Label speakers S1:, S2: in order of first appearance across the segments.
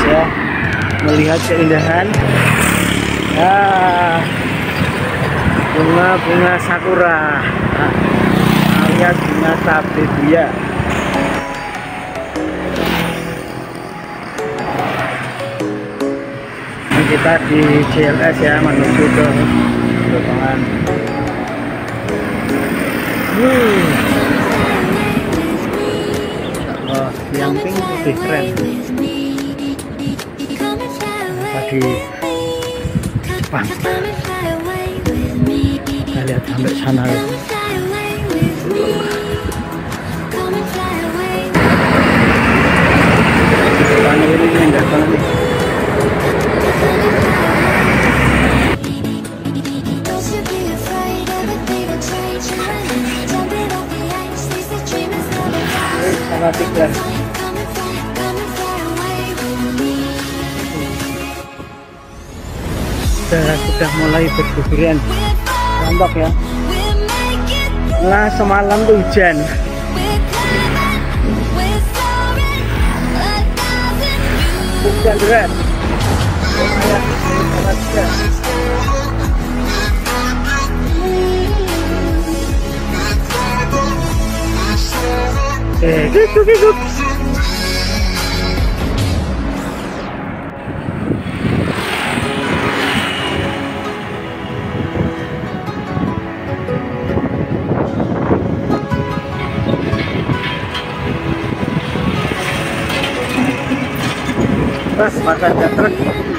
S1: ya, melihat keindahan bunga-bunga sakura alias bunga tabebuya. Ini kita di JLS ya, menuju ke Jotongan. Oh, yang pink lebih keren. Tadi Jepang. Kita lihat sampai sana ya. Ini indah banget. Fanatik. Sudah mulai berguguran rontok ya. Nah, semalam tuh hujan. Hujan deras. Gitu. Pas makan truk.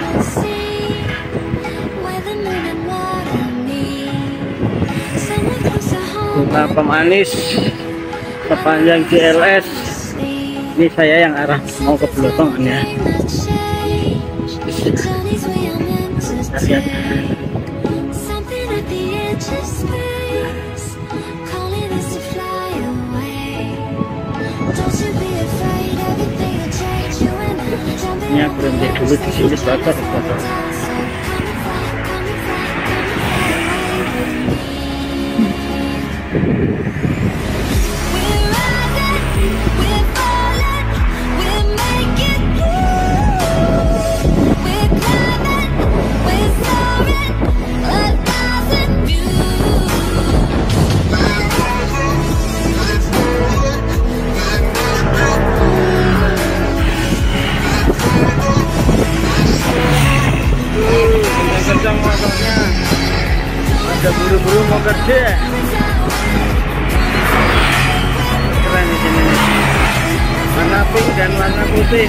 S1: Bunga pemanis sepanjang JLS. Ini saya yang arah mau ke Blotongan ya. Lihat. Ini aku berhenti dulu di sini sebentar. Ada buru-buru mau kerja. Keren di sini nih. Warna pink dan warna putih.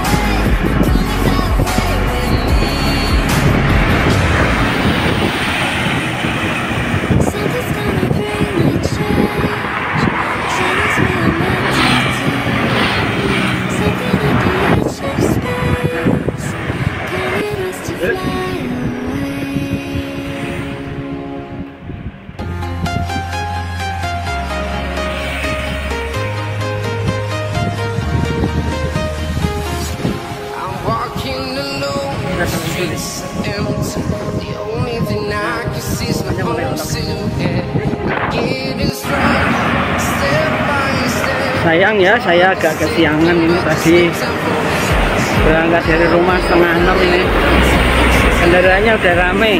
S1: Sayang ya, saya agak kesiangan ini tadi berangkat dari rumah 5:30 ini. Kendaraannya udah rame.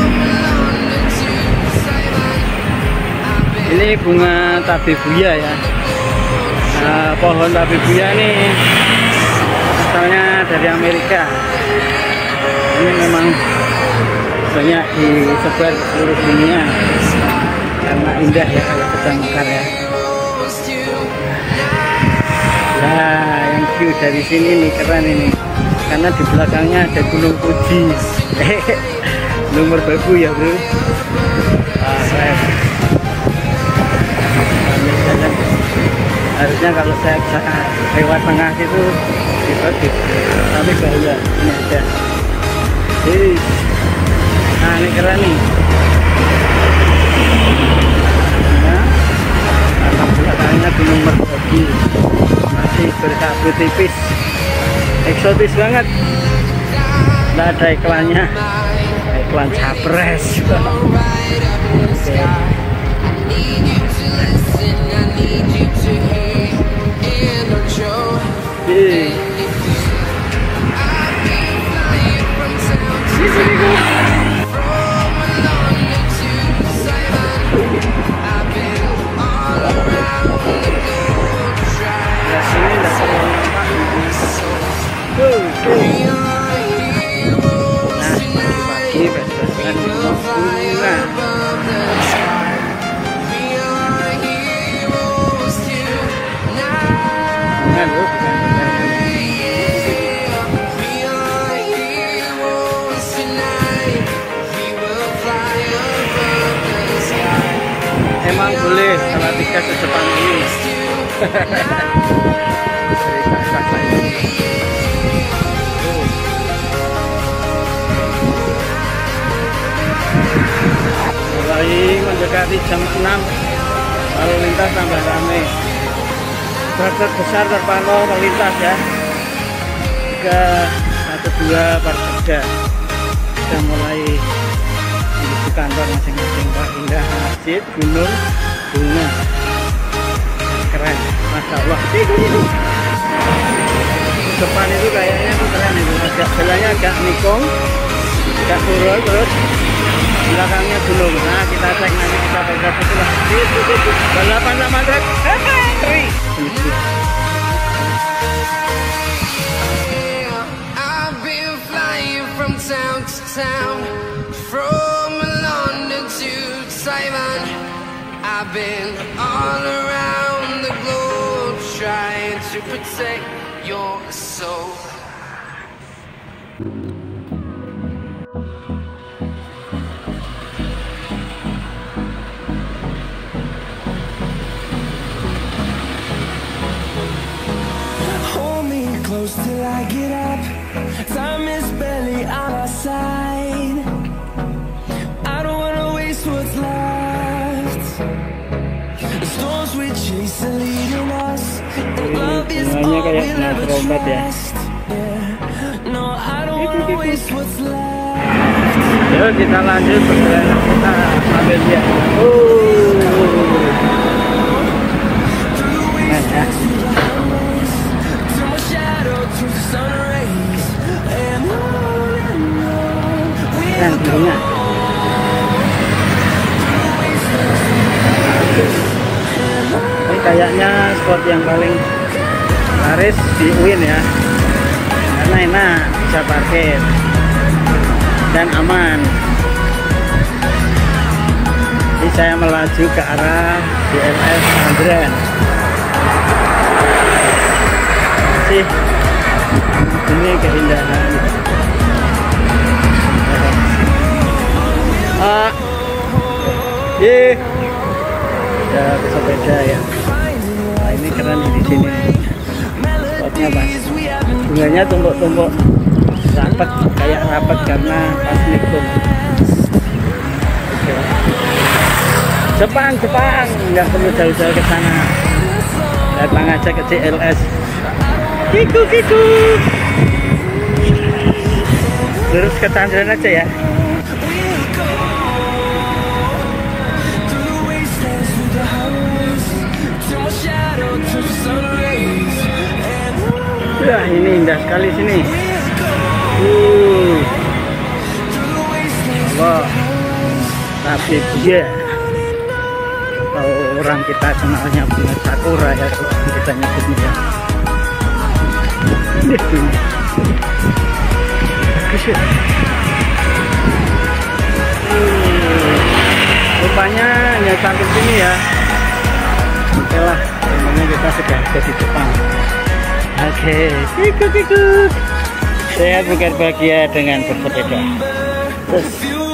S1: Ini bunga tabebuya ya. Pohon tabebuya ini asalnya dari Amerika. Ini memang banyak disebar di seluruh dunia karena indah ya kalau sedang mekar ya. Nah, yang view dari sini nih keren ini, karena di belakangnya ada Gunung Fuji. Gunung Merbabu ya bro. Keren. Harusnya kalau saya bisa lewat tengah itu bagus, tapi bahaya. Ini ada. Nah, ini keren nih. Nah, belakangnya Gunung Merbabu. Masih berkabut tipis, eksotis banget. Nggak ada iklannya, iklan capres. Salatiga sejepang ini. Cerita kakak ini. Mulai mendekati jam 6, lalu lintas tambah ramai. Truk besar terpantau melintas ya. 312 Parkada sudah mulai menuju kantor masing-masing. Wah, indah masjid, gunung, bunga, keren, masya Allah. Depan itu kayaknya tuh keren itu, agak jalannya agak nikung, agak turun, terus belakangnya gunung. Nah, kita cek nanti, kita baca setelah itu balapan sama truk. Keri.
S2: Town to town, from London to Taiwan, I've been all around the globe trying to protect your soul. Hold me close till I get up. Time is barely on our side. I don't wanna waste what's left. The storms we chase are leading us. Love is all we'll ever trust. No, I don't wanna waste what's left.
S1: Yuk kita lanjut perjalanan kita sambil lihat. Keren bunga. Ini kayaknya spot yang paling laris di UIN ya, karena enak, bisa parkir dan aman. Ini saya melaju ke arah DLS Andren. Ini keindahan. Ya sepeda ya. Nah, ini keren di sini. Spotnya pas. Bunganya tumpuk-tumpuk rapat, kayak rapat karena pas nikung. Jepang, nggak perlu jauh-jauh ke sana. Datang aja ke CLS. Kiku. Lurus ke Tangerang aja ya. Wah, ini indah sekali sini. Allah, tapi dia kalau orang kita kenalnya bunga sakura ya, kalau kita nyebutnya. Ini bagus ya. Rupanya hanya sampai sini ya. Oke lah, namanya kita sudah ada di Jepang. Oke, ikut. Sehat berbahagia dengan bersepeda. Terus.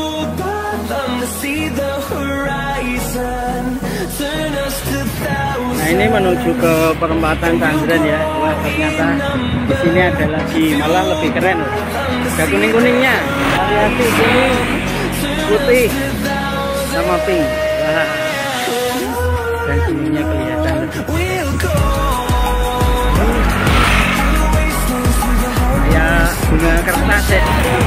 S1: Nah, ini menuju ke perempatan Tangerang ya. Wah, ternyata di sini ada lagi, malah lebih keren. Ada kuning-kuningnya. Variasi kuning, putih, sama pink. Wah. Dan kuningnya kelihatan lebih. Ya, bunga kertas ya.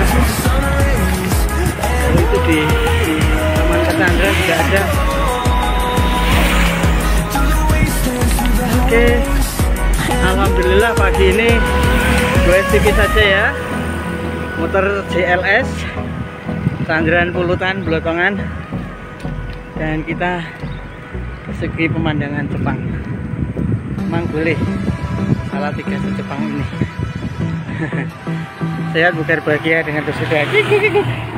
S1: Itu di Taman Kesandra juga ada. Oke, alhamdulillah pagi ini gue sedikit saja ya. Motor CLS Tangerang Pulutan Blotongan, dan kita segi pemandangan Jepang. Memang boleh Salatiga Jepang ini. Sehat berbahagia dengan bersepeda.